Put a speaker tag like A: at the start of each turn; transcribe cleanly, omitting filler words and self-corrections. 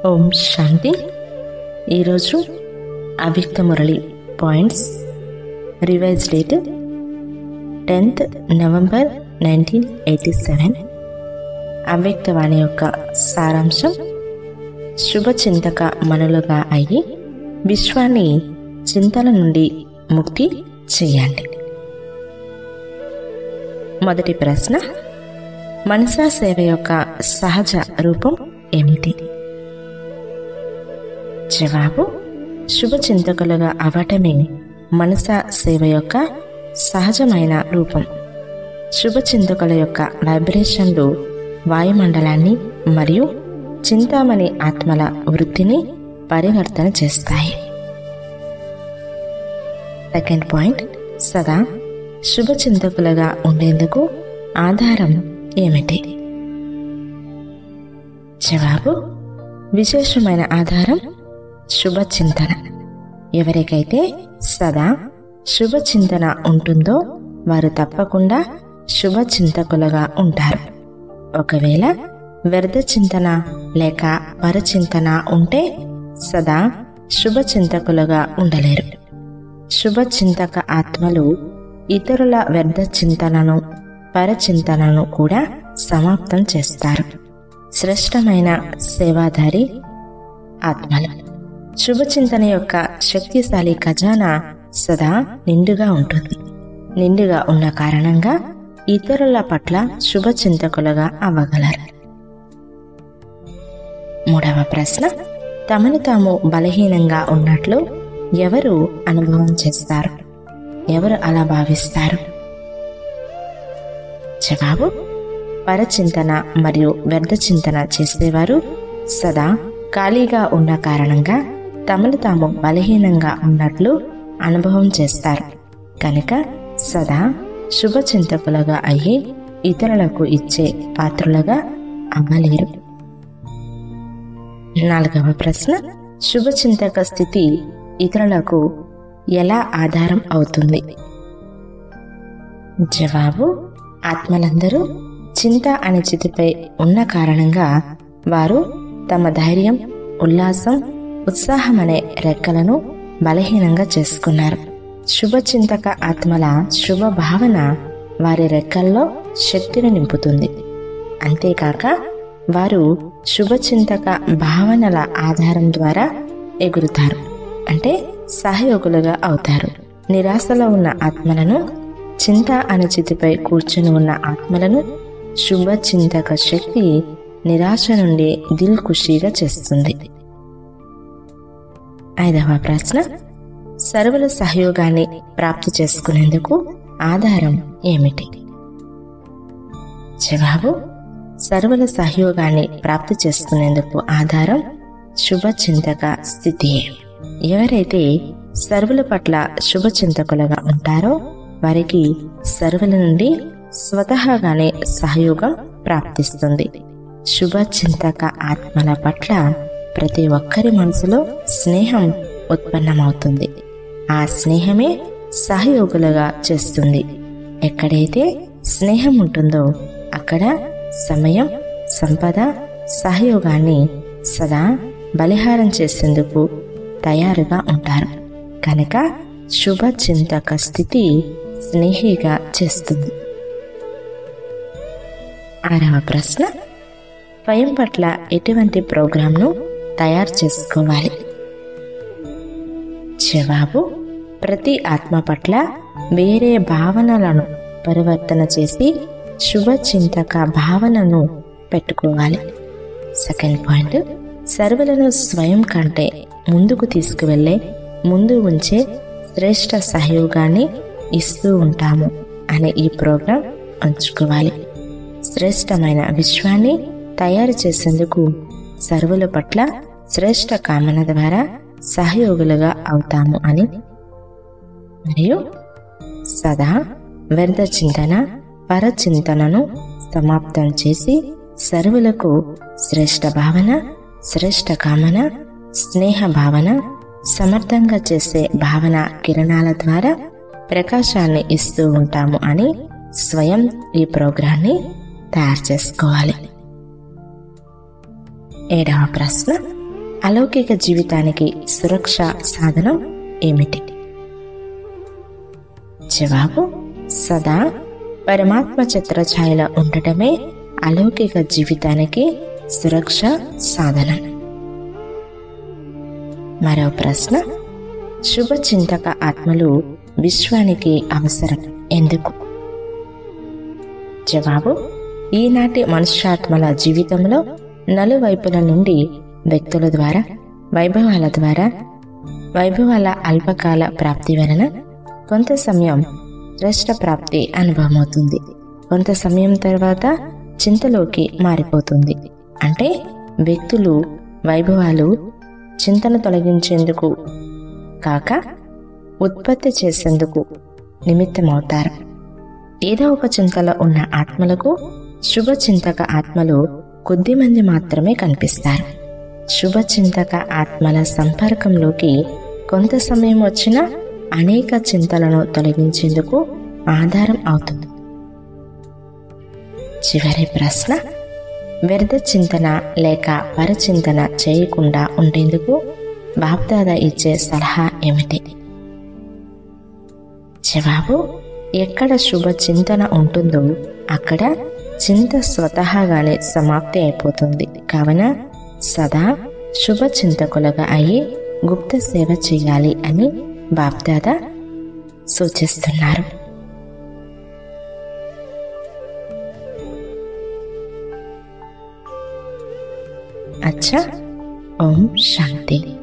A: ఓం శాంతి. ఈరోజు Avyakta Murali points. Revise date 10th November 1987. అవ్యక్తవాణి యొక్క సారాంశం: శుభచింతక మనులుగా అయ్యి విశ్వాన్ని చింతల నుండి ముక్తి చేయండి. మొదటి ప్రశ్న: మనసా సేవ యొక్క సహజ రూపం ఏమిటి? జవాబు: శుభచింతకులుగా అవటమే మనసా సేవ యొక్క సహజమైన రూపం. శుభచింతకుల యొక్క వైబ్రేషన్లు వాయుమండలాన్ని మరియు చింతామణి ఆత్మల వృత్తిని పరివర్తన చేస్తాయి. సెకండ్ పాయింట్: సదా శుభచింతకులుగా ఉండేందుకు ఆధారం ఏమిటి? జవాబు: విశేషమైన ఆధారం శుభచింతన. ఎవరికైతే సదా శుభచింతన ఉంటుందో వారు తప్పకుండా శుభచింతకులుగా ఉంటారు. ఒకవేళ వ్యర్థ చింతన లేక పరచింతన ఉంటే సదా శుభచింతకులుగా ఉండలేరు. శుభచింతక ఆత్మలు ఇతరుల వ్యర్థ చింతనను, పరచింతనను కూడా సమాప్తం చేస్తారు. శ్రేష్టమైన సేవాధారి ఆత్మలు. శుభచింతన యొక్క శక్తిశాలి ఖజానా సదా నిండుగా ఉంటుంది. నిండుగా ఉన్న కారణంగా ఇతరుల పట్ల శుభచింతకులుగా అవ్వగలరు. మూడవ ప్రశ్న: తమను తాము బలహీనంగా ఉన్నట్లు ఎవరు అనుభవం చేస్తారు? ఎవరు అలా భావిస్తారు? జవాబు: పరచింతన మరియు వ్యర్థ చింతన చేసేవారు సదా ఖాళీగా ఉన్న కారణంగా తమను తాము బలహీనంగా ఉన్నట్లు అనుభవం చేస్తారు. కనుక సదా శుభచింతకులుగా అయ్యి ఇతరులకు ఇచ్చే పాత్రులుగా అవ్వలేరు. నాలుగవ ప్రశ్న: శుభచింతక స్థితి ఇతరులకు ఎలా ఆధారం అవుతుంది? జవాబు: ఆత్మలందరూ చింత అనే చితిపై ఉన్న కారణంగా వారు తమ ధైర్యం, ఉల్లాసం, ఉత్సాహం అనే రెక్కలను బలహీనంగా చేసుకున్నారు. శుభచింతక ఆత్మల శుభ భావన వారి రెక్కల్లో శక్తిని నింపుతుంది. అంతేకాక వారు శుభచింతక భావనల ఆధారం ద్వారా ఎగురుతారు, అంటే సహయోగులుగా అవుతారు. నిరాశలో ఉన్న ఆత్మలను, చింత అనే చితిపై కూర్చుని ఉన్న ఆత్మలను శుభచింతక శక్తి నిరాశ నుండి దిల్ ఖుషీగా చేస్తుంది. ఐదవ ప్రశ్న: సర్వుల సహయోగాన్ని ప్రాప్తి చేసుకునేందుకు ఆధారం ఏమిటి? జవాబు: సర్వుల సహయోగాన్ని ప్రాప్తి చేసుకునేందుకు ఆధారం శుభచింతక స్థితియే. ఎవరైతే సర్వుల పట్ల శుభచింతకులుగా ఉంటారో వారికి సర్వుల నుండి స్వతహాగానే సహయోగం ప్రాప్తిస్తుంది. శుభచింతక ఆత్మల పట్ల ప్రతి ఒక్కరి మనసులో స్నేహం ఉత్పన్నమవుతుంది. ఆ స్నేహమే సహయోగులుగా చేస్తుంది. ఎక్కడైతే స్నేహం ఉంటుందో అక్కడ సమయం, సంపద, సహయోగాన్ని సదా బలిహారం చేసేందుకు తయారుగా ఉంటారు. కనుక శుభచింతక స్థితి స్నేహిగా చేస్తుంది. ఆరవ ప్రశ్న: స్వయం పట్ల ఎటువంటి ప్రోగ్రాంను తయారు చేసుకోవాలి? జవాబు: ప్రతి ఆత్మ పట్ల వేరే భావనలను పరివర్తన చేసి శుభచింతక భావనను పెట్టుకోవాలి. సెకండ్ పాయింట్: సర్వులను స్వయం కంటే ముందుకు తీసుకువెళ్ళే, ముందు ఉంచే శ్రేష్ట సహయోగాన్ని ఇస్తూ ఉంటాము అనే ఈ ప్రోగ్రాం ఉంచుకోవాలి. శ్రేష్టమైన విశ్వాన్ని తయారు చేసేందుకు సర్వుల పట్ల శ్రేష్ట కామన ద్వారా సహయోగులుగా అవుతాము అని, మరియు సదా వ్యర్థ చింతన, పరచింతనను సమాప్తం చేసి సర్వులకు శ్రేష్ట భావన, శ్రేష్ట కామన, స్నేహ భావన, సమర్థంగా చేసే భావన కిరణాల ద్వారా ప్రకాశాన్ని ఇస్తూ ఉంటాము అని స్వయం ఈ ప్రోగ్రాన్ని తయారు చేసుకోవాలి. 7వ ప్రశ్న: అలౌకిక జీవితానికి సురక్ష సాధనం ఏమిటి? జవాబు: సదా పరమాత్మ ఛత్రఛాయలో ఉండటమే అలౌకిక జీవితానికి సురక్ష సాధనం. మరో ప్రశ్న: శుభచింతక ఆత్మలు విశ్వానికి అవసరం ఎందుకు? జవాబు: ఈనాటి మనుష్యాత్మల జీవితంలో నలువైపుల నుండి వ్యక్తుల ద్వారా, వైభవాల అల్పకాల ప్రాప్తి వలన కొంత సమయం శ్రేష్ట ప్రాప్తి అనుభవమవుతుంది. కొంత సమయం తర్వాత చింతలోకి మారిపోతుంది. అంటే వ్యక్తులు వైభవాలు చింతను తొలగించేందుకు కాక ఉత్పత్తి చేసేందుకు నిమిత్తమవుతారు. ఏదో ఒక చింతలో ఉన్న ఆత్మలకు శుభచింతక ఆత్మలు కొద్దిమంది మాత్రమే కనిపిస్తారు. శుభచింతక ఆత్మల సంపర్కంలోకి కొంత సమయం వచ్చినా అనేక చింతలను తొలగించేందుకు ఆధారం అవుతుంది. చివరి ప్రశ్న: వ్యర్థ చింతన లేక పరచింతన చేయకుండా ఉండేందుకు బాప్దాదా ఇచ్చే సలహా ఏమిటి? జవాబు: ఎక్కడ శుభ చింతన ఉంటుందో అక్కడ చింత స్వతహాగానే సమాప్తి అయిపోతుంది. కావున సదా శుభ చింతకులుగా అయ్యి గుప్త సేవ చేయాలి అని బాప్దాదా సూచిస్తున్నారు. అచ్చా. ఓం శాంతి.